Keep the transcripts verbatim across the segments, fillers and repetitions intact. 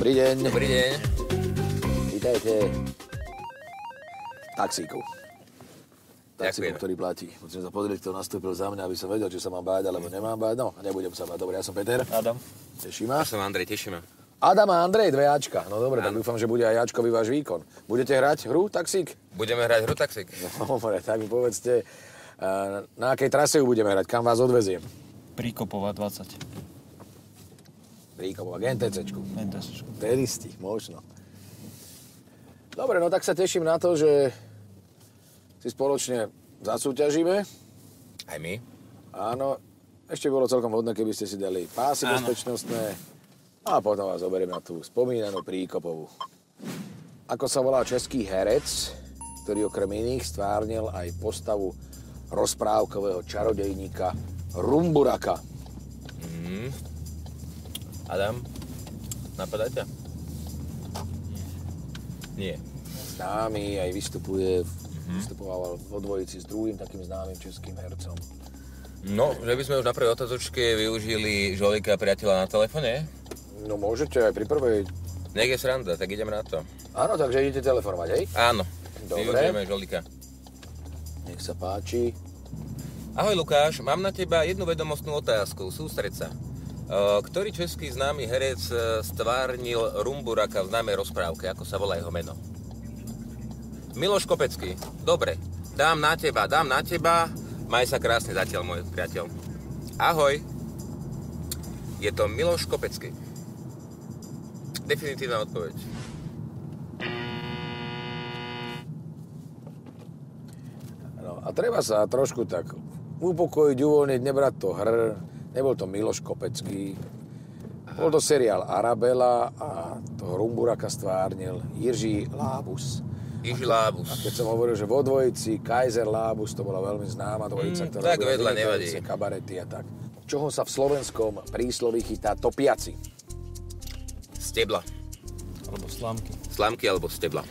Dobrý deň. Dobrý deň. Vítajte. Taxíku. Taxíku, Ďakujem. ktorý platí. Musím sa pozrieť, kto nastúpil za mňa, aby som vedel, či sa mám báť, alebo nemám báť. No, nebudem sa báť. Dobre, ja som Peter. Adam. Teší ma. Ja som Andrej, teší ma. Adam a Andrej, dve Ačka. No dobre, tak dúfam, že bude aj Ačkový váš výkon. Budete hrať hru Taxík? Budeme hrať hru Taxík. No, dobre, tak mi povedzte, na akej trase ju budeme hrať, kam vás odveziem? Príkopova dvadsať. Príkopova, k NTCčku. NTCčku. Ten istý, možno. Dobre, no tak sa teším na to, že si spoločne zasúťažíme. Aj my. Áno, ešte bolo celkom vhodné, keby ste si dali pásy Áno. bezpečnostné a potom vás zoberieme na tú spomínanú Príkopovú. Ako sa volá český herec, ktorý okrem iných stvárnil aj postavu rozprávkového čarodejníka Rumburaka? Mm. Adam, napadá ťa? Nie. Známy, aj vystupuje, mm-hmm. vystupoval vo dvojici s druhým takým známym českým hercom. No, že by sme už na prvej otázočke využili Žolika priateľa na telefóne? No môžete aj pri prvej. Nech je sranda, tak ideme na to. Áno, takže idete telefonovať, hej? Áno. Dobre. Využijeme Žolika. Nech sa páči. Ahoj Lukáš, mám na teba jednu vedomostnú otázku, sústreď sa. Ktorý český známy herec stvárnil Rumburaka v známej rozprávke? Ako sa volá jeho meno? Miloš Kopecký. Dobre, dám na teba, dám na teba. Maj sa krásne zatiaľ, môj priateľ. Ahoj. Je to Miloš Kopecký. Definitívna odpoveď. No a treba sa trošku tak upokojiť, uvoľniť, nebrať to hr. Nebol to Miloš Kopecký. Bol to seriál Arabela a toho Rumburaka stvárnil Jiří Lábus. Jiří Lábus. A keď som hovoril, že vo dvojici Kaiser Lábus, to bola veľmi známa dvojica, Mm, ktorá tak robila vedľa, nevadí. vynikajúce kabarety a tak. Čoho sa v slovenskom prísloví chytá topiaci? Stebla. Alebo slámky. Slámky alebo stebla.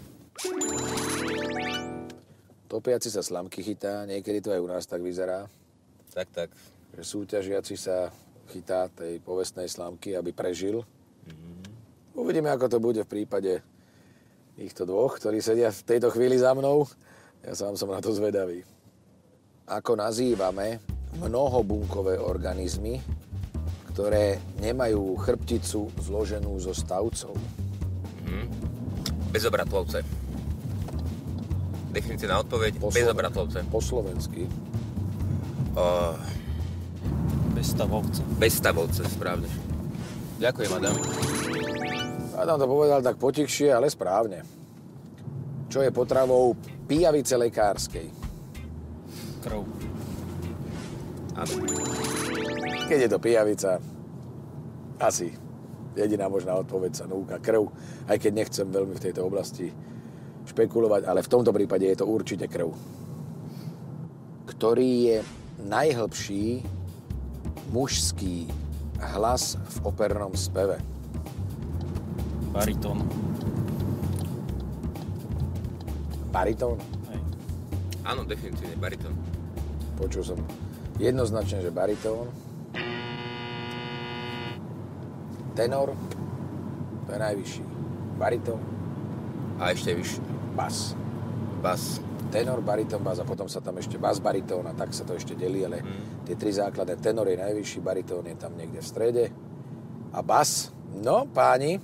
Topiaci sa slamky chytá, niekedy to aj u nás tak vyzerá, Tak, tak. že súťažiaci sa chytá tej povestnej slamky, aby prežil. Mm-hmm. Uvidíme, ako to bude v prípade týchto dvoch, ktorí sedia v tejto chvíli za mnou. Ja sám som na to zvedavý. Ako nazývame mnohobunkové organizmy, ktoré nemajú chrbticu zloženú zo stavcov? Mhm. Bezobratlovce. Definitívna odpoveď, Po bezobratlovce. Po slovensky. Uh, Bezstavovce. bezstavovce, správne. Ďakujem, Adam. Adam to povedal tak potichšie, ale správne. Čo je potravou pijavice lekárskej? Krv. Áno. Keď je to pijavica, asi jediná možná odpoveď sa núka krv, aj keď nechcem veľmi v tejto oblasti špekulovať, ale v tomto prípade je to určite krv. Ktorý je najhlbší mužský hlas v opernom speve? Baritón. Baritón? Hej. Áno, definitívne, baritón. Počul som jednoznačne, že baritón. Tenor, to je najvyšší. Baritón, A ešte vyššie. bas. Bas. Tenor, baritón, bas a potom sa tam ešte bas, baritón a tak sa to ešte delí, ale mm. tie tri základné. Tenor je najvyšší, baritón je tam niekde v strede a bas. No, páni,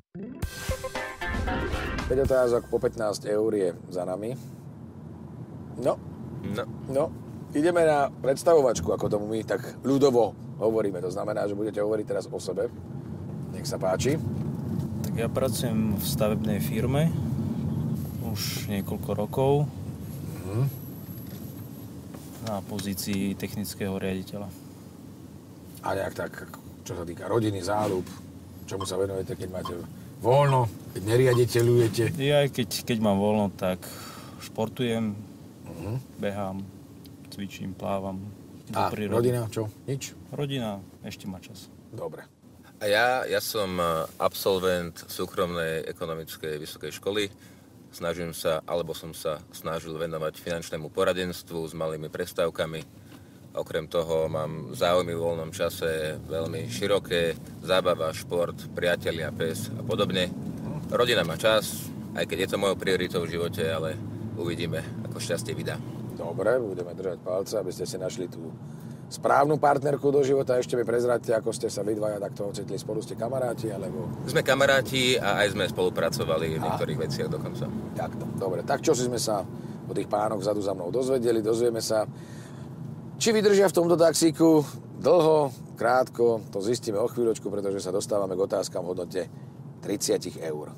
päť otázok po pätnásť eur je za nami. No, No. no, ideme na predstavovačku, ako tomu my tak ľudovo hovoríme. To znamená, že budete hovoriť teraz o sebe. Nech sa páči. Tak ja pracujem v stavebnej firme už niekoľko rokov Mhm. na pozícii technického riaditeľa. A nejak tak, čo sa týka rodiny, záľub, čomu sa venujete, keď máte voľno, keď neriaditeľujete. Ja aj keď, keď mám voľno, tak športujem, Mhm. behám, cvičím, plávam. do A prírody. rodina, čo? Nič? Rodina ešte má čas. Dobre. A ja, ja som absolvent súkromnej ekonomickej vysokej školy. Snažím sa, alebo som sa snažil venovať finančnému poradenstvu s malými prestávkami. Okrem toho mám záujmy v voľnom čase veľmi široké, zábava, šport, priatelia, pes a podobne. Rodina má čas, aj keď je to mojou prioritou v živote, ale uvidíme, ako šťastie vydá. Dobre, budeme držať palce, aby ste si našli tú správnu partnerku do života. Ešte mi prezráďte, ako ste sa vy dvaja takto ocitli. Spolu ste kamaráti, alebo... Sme kamaráti a aj sme spolupracovali v niektorých a. veciach dokonca. Takto, dobre. Tak čo si sme sa o tých pánoch vzadu za mnou dozvedeli? Dozvieme sa, či vydržia v tomto taxíku dlho, krátko. To zistíme o chvíľočku, pretože sa dostávame k otázkam v hodnote tridsať eur.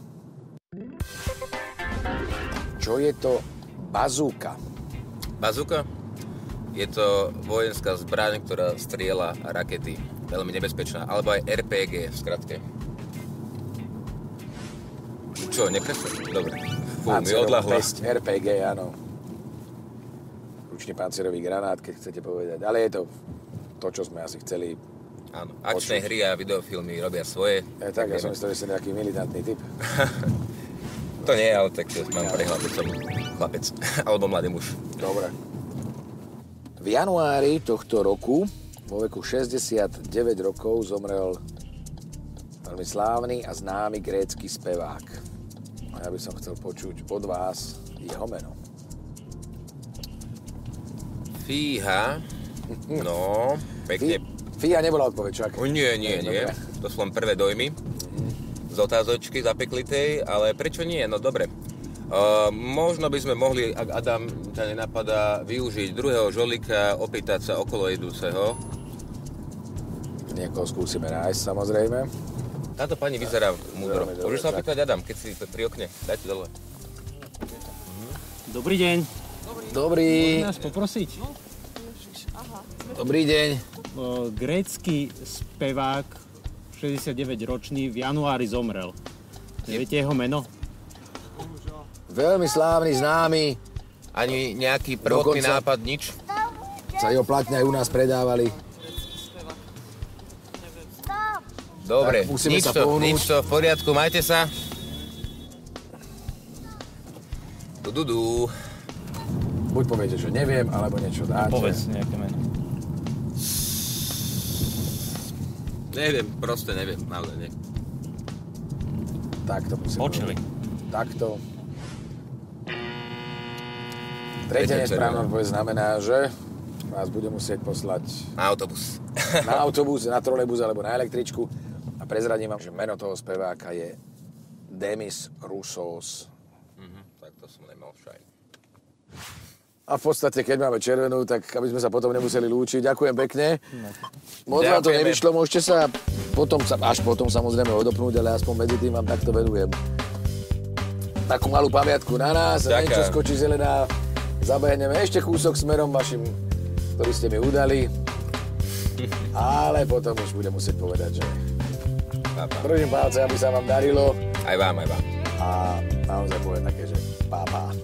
Čo je to bazúka? Bazúka? Je to vojenská zbraň, ktorá strieľa rakety. Veľmi nebezpečná. Alebo aj er pé gé, v skratke. Čo, nepresne? Dobre. Fú, mi odľahlo. er pé gé, áno. Ručný pancierový granát, keď chcete povedať. Ale je to to, čo sme asi chceli. Áno. Akčné hry a videofilmy robia svoje. Ja, tak, ja som myslel, že ste nejaký militantný typ. To nie, ale tak mám prehľad, že som chlapec. Alebo mladý muž. Dobre. V januári tohto roku, vo veku šesťdesiatdeväť rokov, zomrel veľmi slávny a známy grécky spevák. A ja by som chcel počuť od vás jeho meno. Fíha. No, pekne. Fíha nebola odpoveď, čak? Nie, nie, nie. To sú len prvé dojmy z otázočky zapeklitej, ale prečo nie? No dobre. Uh, možno by sme mohli, ak Adam ťa nenapadá, využiť druhého žolika, opýtať sa okolo idúceho. Niekoho skúsime nájsť, samozrejme. Táto pani vyzerá múdro. Môžeš sa opýtať, Adam, keď si pri okne. Dajte dole. Dobrý deň. Dobrý. Môžem nás poprosiť? Dobrý deň. O, grécky spevák, šesťdesiatdeväťročný, v januári zomrel. Neviete jeho meno? Veľmi slávny, známy. Ani nejaký prvotný Dokonca nápad, nič? Sa jeho platne aj u nás predávali. Dobre, Tak, musíme nič sa to, pohnúť. nič to, v poriadku, majte sa. Dududu. Buď poviete, že neviem, alebo niečo dáte. Povedz nejaké meno. Neviem, proste neviem, naozaj neviem. Takto musím Počuli. povedať. Takto. Tretia nesprávna odpoveď znamená, že vás bude musieť poslať Na autobus. na autobus, na trolejbus alebo na električku. A prezradím vám, že meno toho speváka je Demis Roussos. Mhm, tak to som nemal všaj. A v podstate, keď máme červenú, tak aby sme sa potom nemuseli lúčiť. Ďakujem pekne. Moc vám to Ďakujeme. nevyšlo, môžete sa potom, až potom samozrejme odopnúť, ale aspoň medzi tým vám takto venujem takú malú pamiatku na nás. Ďakujem. Niečo skočí zelená, zabehneme ešte kúsok smerom vašim, ktorý ste mi udali. Ale potom už budem musieť povedať, že Pa, pa. držím palce, aby sa vám darilo. Aj vám, aj vám. A naozaj poviem také, že pá, pá.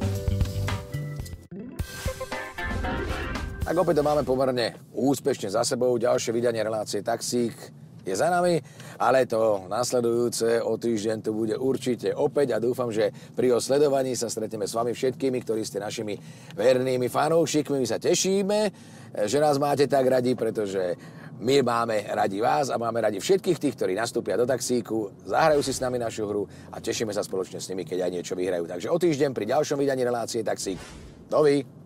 Tak opäť to máme pomerne úspešne za sebou. Ďalšie vydanie relácie Taxík je za nami, ale to nasledujúce o týždeň tu bude určite opäť a dúfam, že pri jeho sledovaní sa stretneme s vami všetkými, ktorí ste našimi vernými fanúšikmi. My sa tešíme, že nás máte tak radi, pretože my máme radi vás a máme radi všetkých tých, ktorí nastúpia do taxíku, zahrajú si s nami našu hru a tešíme sa spoločne s nimi, keď aj niečo vyhrajú. Takže o týždeň pri ďalšom vydaní relácie Taxík. Dovi.